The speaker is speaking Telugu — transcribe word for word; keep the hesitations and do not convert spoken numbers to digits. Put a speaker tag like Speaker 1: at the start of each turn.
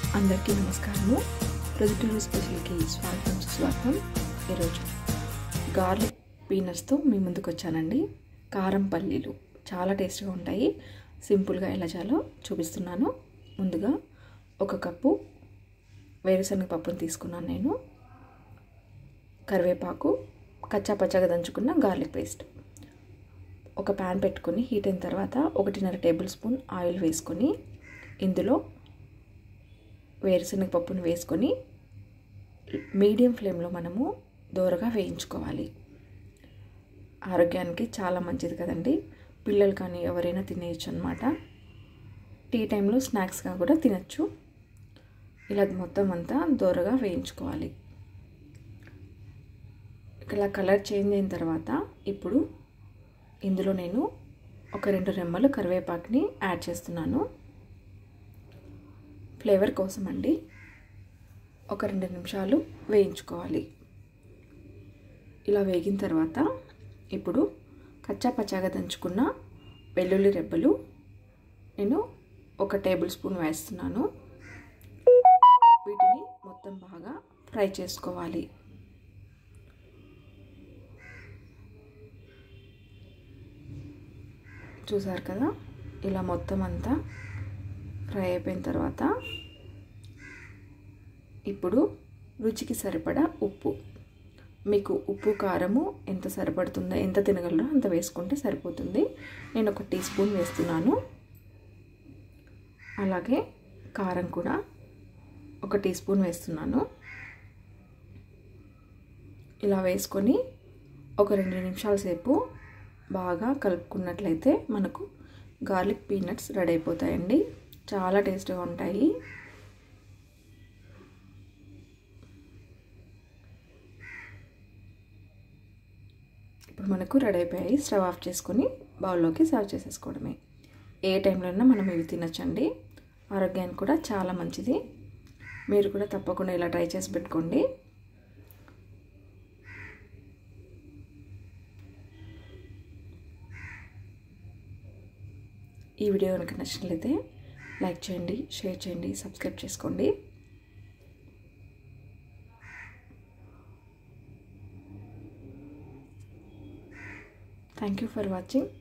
Speaker 1: అందరికీ నమస్కారము. ప్రొద్దుటూరు స్పెషల్కి స్వాగతం సుస్వాగతం. ఈరోజు గార్లిక్ పీనట్స్తో మీ ముందుకు వచ్చానండి. కారం పల్లీలు చాలా టేస్ట్గా ఉంటాయి. సింపుల్గా ఎలా చేయాలో చూపిస్తున్నాను. ముందుగా ఒక కప్పు వేరుశనగ పప్పును తీసుకున్నాను నేను. కరివేపాకు, కచ్చా పచ్చగా దంచుకున్న గార్లిక్ పేస్ట్. ఒక ప్యాన్ పెట్టుకొని హీట్ అయిన తర్వాత ఒకటిన్నర టేబుల్ స్పూన్ ఆయిల్ వేసుకొని ఇందులో వేరుశనగ పప్పును వేసుకొని మీడియం ఫ్లేమ్లో మనము దోరగా వేయించుకోవాలి. ఆరోగ్యానికి చాలా మంచిది కదండి. పిల్లలు కానీ ఎవరైనా తినేయచ్చు అన్నమాట. టీ టైంలో స్నాక్స్గా కూడా తినచ్చు. ఇలా మొత్తం అంతా దోరగా వేయించుకోవాలి. ఇలా కలర్ చేంజ్ అయిన తర్వాత ఇప్పుడు ఇందులో నేను ఒక రెండు రెమ్మలు కరివేపాకుని యాడ్ చేస్తున్నాను. ఫ్లేవర్ కోసం అండి. ఒక రెండు నిమిషాలు వేయించుకోవాలి. ఇలా వేగిన తర్వాత ఇప్పుడు కచ్చా పచ్చాగా దంచుకున్న వెల్లుల్లి రెబ్బలు నేను ఒక టేబుల్ స్పూన్ వేస్తున్నాను. వీటిని మొత్తం బాగా ఫ్రై చేసుకోవాలి. చూసారు కదా, ఇలా మొత్తం అంతా ఫ్రై అయిపోయిన తర్వాత ఇప్పుడు రుచికి సరిపడా ఉప్పు, మీకు ఉప్పు కారము ఎంత సరిపడుతుందో, ఎంత తినగలరో అంత వేసుకుంటే సరిపోతుంది. నేను ఒక టీ స్పూన్ వేస్తున్నాను. అలాగే కారం కూడా ఒక టీ స్పూన్ వేస్తున్నాను. ఇలా వేసుకొని ఒక రెండు నిమిషాల సేపు బాగా కలుపుకున్నట్లయితే మనకు గార్లిక్ పీనట్స్ రెడీ అయిపోతాయండి. చాలా టేస్ట్గా ఉంటాయి. ఇప్పుడు మనకు రెడీ అయిపోయాయి. స్టవ్ ఆఫ్ చేసుకొని బౌల్లోకి సర్వ్ చేసేసుకోవడమే. ఏ టైంలోనైనా మనం ఇవి తినచ్చండి. ఆరోగ్యానికి కూడా చాలా మంచిది. మీరు కూడా తప్పకుండా ఇలా ట్రై చేసి పెట్టుకోండి. ఈ వీడియో కనుక నచ్చినట్లయితే లైక్ చేయండి, షేర్ చేయండి, సబ్స్క్రైబ్ చేసుకోండి. Thank you for watching.